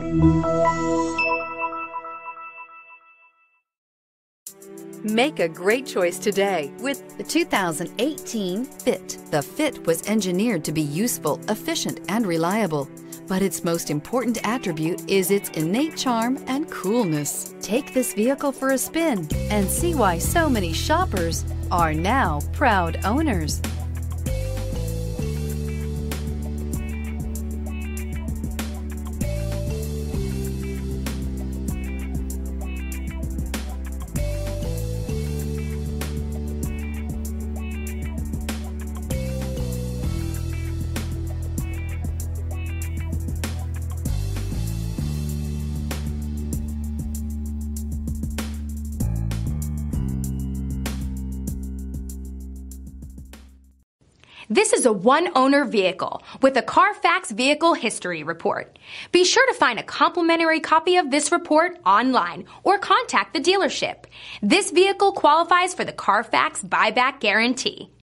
Make a great choice today with the 2018 Fit. The Fit was engineered to be useful, efficient, and reliable. But its most important attribute is its innate charm and coolness. Take this vehicle for a spin and see why so many shoppers are now proud owners. This is a one-owner vehicle with a Carfax Vehicle History Report. Be sure to find a complimentary copy of this report online or contact the dealership. This vehicle qualifies for the Carfax Buyback Guarantee.